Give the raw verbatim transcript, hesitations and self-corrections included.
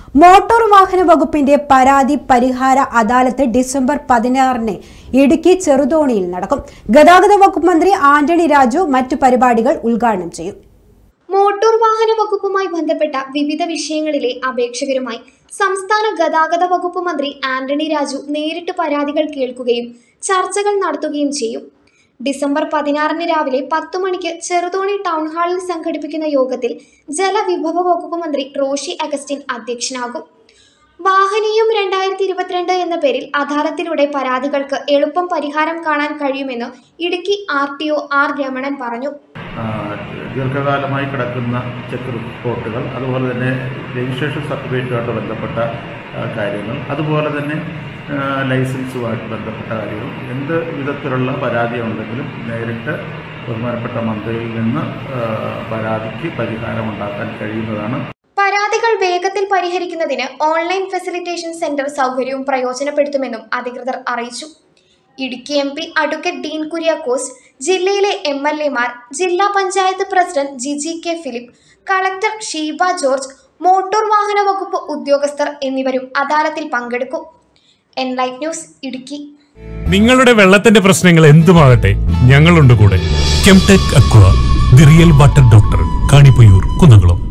Motor വാഹന വകുപ്പിന്റെ പരാതി പരിഹാര അദാലത്ത് ഡിസംബർ പതിനാറിന് ഇടുക്കി ചെറുതോണിയിൽ നടക്കും. ഗതാഗത വകുപ്പ് മന്ത്രി ആന്റണി രാജു മറ്റു പരിപാടികൾ ഉദ്ഘാടനം ചെയ്യും. മോട്ടോർ വാഹന വകുപ്പുമായി ബന്ധപ്പെട്ട വിവിധ വിഷയങ്ങളിലെ അപേക്ഷകരുമായി സംസ്ഥാന ഗതാഗത വകുപ്പ് മന്ത്രി ആന്റണി രാജു നേരിട്ട് പരാതികൾ കേൾക്കുകയും ചർച്ചകൾ നടത്തുകയും ചെയ്യും. ഡിസംബർ പതിനാറിന് രാവിലെ പത്തു മണിക്ക് ചെറുതോണി ടൗൺ ഹാളിൽ സംഘടിപ്പിക്കുന്ന യോഗത്തിൽ ജലവിഭവ വകുപ്പ് മന്ത്രി റോഷി അഗസ്റ്റിൻ അധ്യക്ഷനാകും. വാഹനീയം രണ്ടായിരത്തി ഇരുപത്തിരണ്ട് എന്ന പേരിൽ അദാലത്തിലൂടെ പരാതികൾക്ക് എളുപ്പം പരിഹാരം കാണാൻ കഴിയുമെന്ന് ഇടുക്കി ആർ ടി ഒ ആർ രമണൻ പറഞ്ഞു. ദീർഘകാലമായി കിടക്കുന്ന ചെക്ക് റിപ്പോർട്ടുകൾ, അതുപോലെ തന്നെ രജിസ്ട്രേഷൻ സർട്ടിഫിക്കറ്റുമായിട്ട് ബന്ധപ്പെട്ട കാര്യങ്ങൾ, അതുപോലെ തന്നെ ലൈസൻസുമായിട്ട് ബന്ധപ്പെട്ട കാര്യങ്ങൾ, എന്ത് വിധത്തിലുള്ള പരാതി ഉണ്ടെങ്കിലും നേരിട്ട് ബഹുമാനപ്പെട്ട മന്ത്രിയിൽ നിന്ന് പരാതിക്ക് പരിഹാരമുണ്ടാക്കാൻ കഴിയുന്നതാണ്. പരാതികൾ വേഗത്തിൽ പരിഹരിക്കുന്നതിന് ഓൺലൈൻ ഫെസിലിറ്റേഷൻ സെന്റർ സൗകര്യവും പ്രയോജനപ്പെടുത്തുമെന്നും അധികൃതർ അറിയിച്ചു. Idukki M P advocate Dean Kuriakose, ജില്ലയിലെ എം എൽ എമാർ, ജില്ലാ panchayat president Jiji K Philip, collector Sheeba George, motor വാഹന വകുപ്പ് ഉദ്യോഗസ്ഥർ എന്നിവരും അദാലത്തിൽ പങ്കെടുക്കും. Enlight news Idukki. നിങ്ങളുടെ വെള്ളത്തിന്റെ പ്രശ്നങ്ങൾ എന്തുമാകട്ടെ, ഞങ്ങളുണ്ട് കൂടെ. Chemtech aqua, the real water doctor, Kanipayur, Kunnamkulam.